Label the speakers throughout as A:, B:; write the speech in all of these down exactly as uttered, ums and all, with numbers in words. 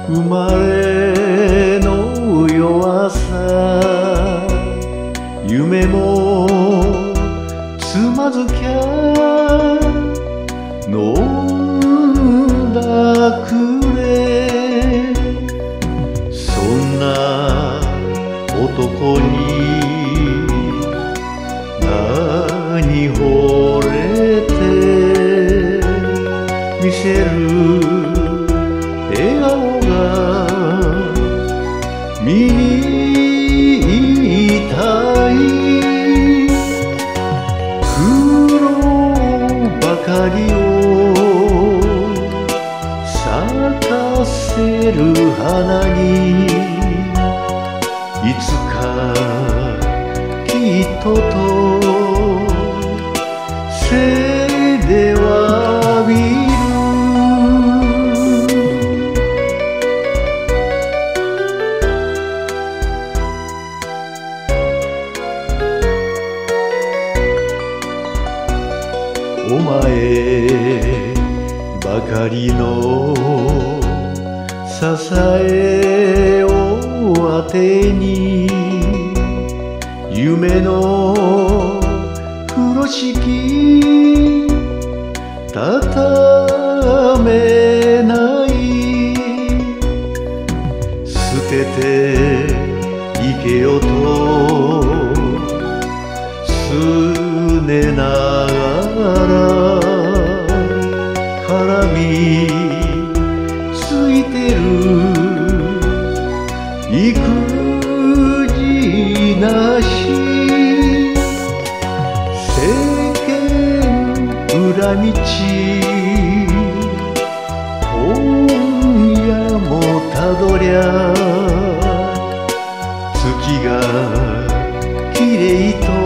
A: 生まれの弱さ夢もつまずきゃ飲んだくれそんな男に何惚れて見せる笑顔が見にたい苦労ばかりを咲かせる花にいつかきっとと背でわびるお前ばかりの支えをあてに夢の風呂敷畳めない捨てていけよとすねながら絡みついてる育児なし世間裏道今夜もたどりゃ月がきれいと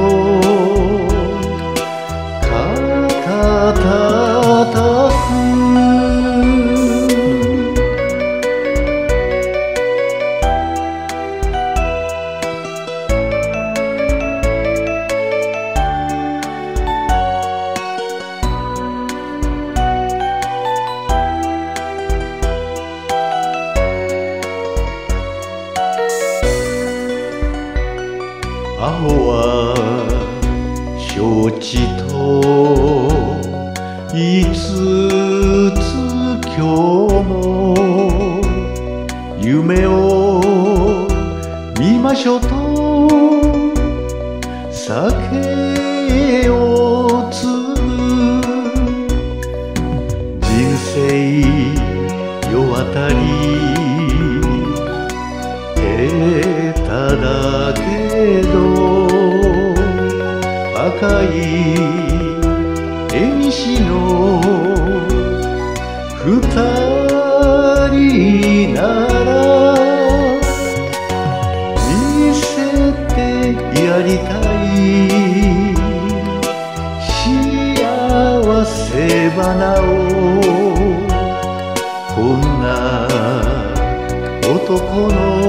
A: 肩たくアホは承知と言いつつ今日も夢を見ましょうと酒をつぐ人生世渡り下手だけど赤い縁の二人なら見せてやりたい幸せ花をこんな男の